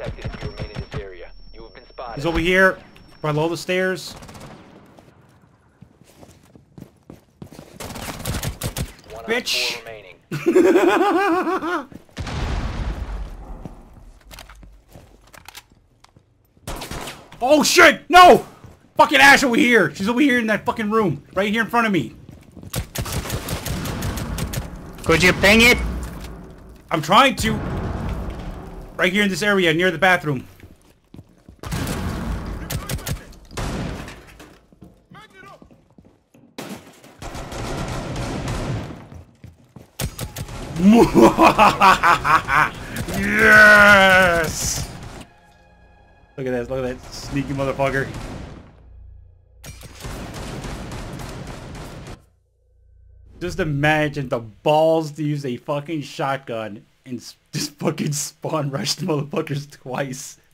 detected if you remain in this area. You have been spotted. He's over here, below the stairs. One on Bitch. 4 remaining. Oh shit! No! Fucking Ash over here! She's over here in that fucking room. Right here in front of me. Could you ping it? I'm trying to. Right here in this area, near the bathroom. Yes! Look at that, look at that sneaky motherfucker. Just imagine the balls to use a fucking shotgun and just fucking spawn rush the motherfuckers twice.